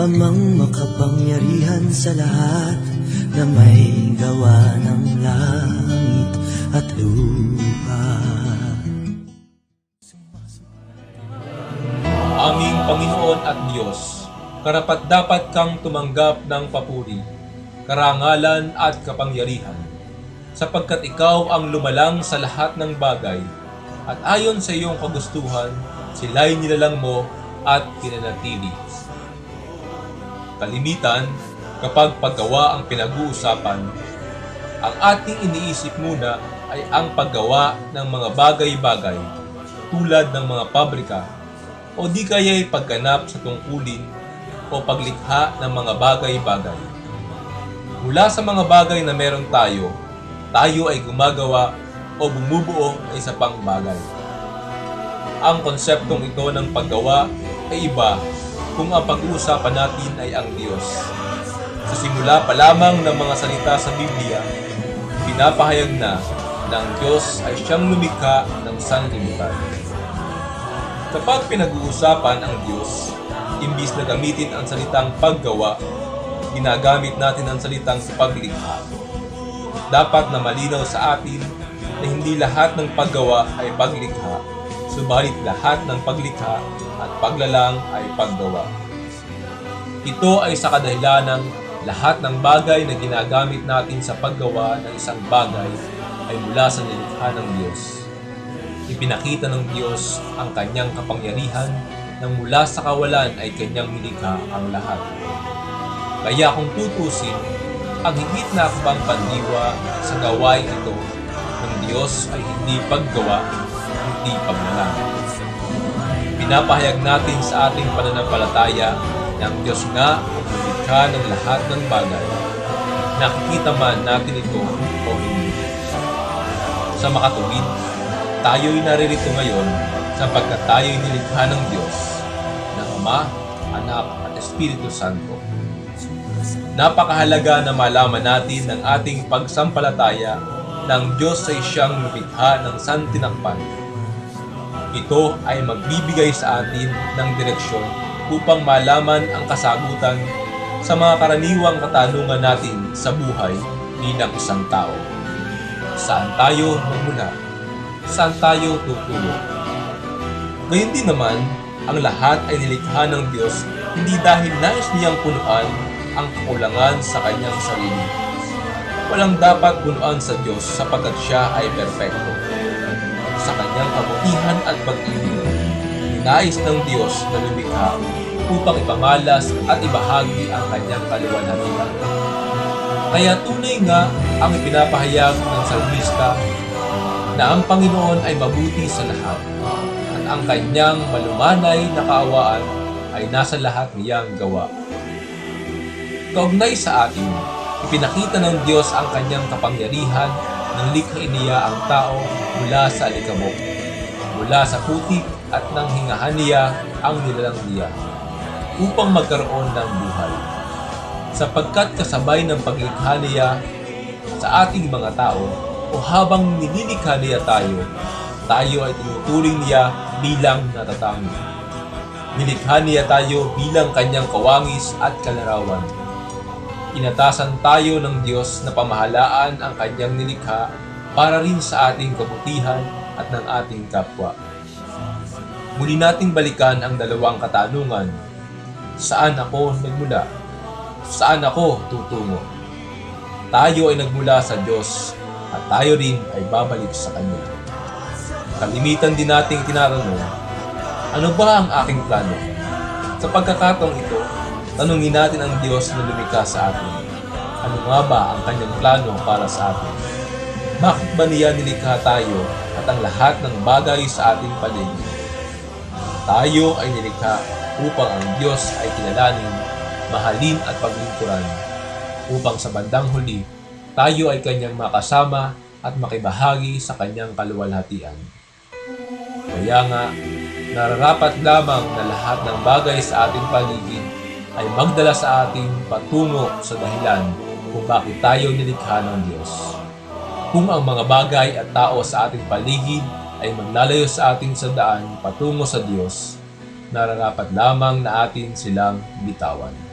Amang makapangyarihan sa lahat, na may gawa ng langit at lupa. Aming Panginoon at Diyos, karapat-dapat kang tumanggap ng papuri, karangalan at kapangyarihan, sapagkat ikaw ang lumalang sa lahat ng bagay, at ayon sa iyong kagustuhan, sila'y nilalang mo at pinanatili. Kalimitan, kapag paggawa ang pinag-uusapan, ang ating iniisip muna ay ang paggawa ng mga bagay-bagay tulad ng mga pabrika o di kaya'y pagganap sa tungkulin o paglikha ng mga bagay-bagay. Mula sa mga bagay na meron tayo ay gumagawa o bumubuo ng isa pang bagay. Ang konseptong ito ng paggawa ay iba kung ang pag-uusapan natin ay ang Diyos. Sa simula pa lamang ng mga salita sa Biblia, pinapahayag na ng Diyos ay siyang lumikha ng sanlibutan. Kapag pinag-uusapan ang Diyos, imbis na gamitin ang salitang paggawa, ginagamit natin ang salitang paglikha. Dapat na malinaw sa atin na hindi lahat ng paggawa ay paglikha, subalit lahat ng paglikha at paglalang ay paggawa. Ito ay sa kadahilanang lahat ng bagay na ginagamit natin sa paggawa ng isang bagay ay mula sa nilikha ng Diyos. Ipinakita ng Diyos ang kanyang kapangyarihan nang mula sa kawalan ay kanyang nilikha ang lahat. Kaya kung tutusin, ang higit na akbang pandiwa sa gawain ito ng Diyos ay hindi paggawa, hindi paglalang. Pinapahayag natin sa ating pananampalataya na ang Diyos nga ang nilikha ng lahat ng bagay. Nakikita man natin ito o hindi. Sa makatuwid, tayo'y naririto ngayon sapagkat tayo'y nilikha ng Diyos, ng Ama, Anak at Espiritu Santo. Napakahalaga na malaman natin ng ating pagsampalataya na ang Diyos ay siyang lumikha ng santinakpan. Ito ay magbibigay sa atin ng direksyon upang malaman ang kasagutan sa mga karaniwang katanungan natin sa buhay bilang isang tao. Saan tayo magmula? Saan tayo tutungo? Gayun din naman, ang lahat ay nilikha ng Diyos hindi dahil nais niyang punuan ang kakulangan sa kanyang sarili. Walang dapat punuan sa Diyos sapagkat siya ay perpekto. Sa kanyang kabutihan at pag-ibig, ninais ng Diyos na lumikha upang ipamalas at ibahagi ang kanyang kaluwalhatian. Kaya tunay nga ang ipinapahayag ng salmista na ang Panginoon ay mabuti sa lahat at ang kanyang malumanay na kaawaan ay nasa lahat niyang gawa. Kaugnay sa atin, ipinakita ng Diyos ang kanyang kapangyarihan nang likhain niya ang tao mula sa alikabok, mula sa putik at nang hingahan niya ang nilalang niya upang magkaroon ng buhay. Sapagkat kasabay ng paglikha niya sa ating mga tao o habang nililikha niya tayo ay tinuturing niya bilang natatangi. Nilikha niya tayo bilang kanyang kawangis at kalarawan. Inatasan tayo ng Diyos na pamahalaan ang kanyang nilikha para rin sa ating kabutihan at ng ating kapwa. Muli nating balikan ang dalawang katanungan. Saan ako nagmula? Saan ako tutungo? Tayo ay nagmula sa Diyos at tayo rin ay babalik sa Kanya. Kalimitan din nating tinatanong, ano ba ang aking plano? Sa pagkakataong ito, tanungin natin ang Diyos na lumikha sa atin. Ano nga ba ang kanyang plano para sa atin? Bakit ba niya nilikha tayo at ang lahat ng bagay sa ating paligid? Tayo ay nilikha upang ang Diyos ay kilalanin, mahalin at paglingkuran, upang sa bandang huli, tayo ay kanyang makasama at makibahagi sa kanyang kaluwalhatian. Kaya nga, nararapat lamang na lahat ng bagay sa ating paligid ay magdala sa atin patungo sa dahilan kung bakit tayo nilikha ng Diyos. Kung ang mga bagay at tao sa ating paligid ay maglalayo sa atin sa daan patungo sa Diyos, nararapat lamang na atin silang bitawan.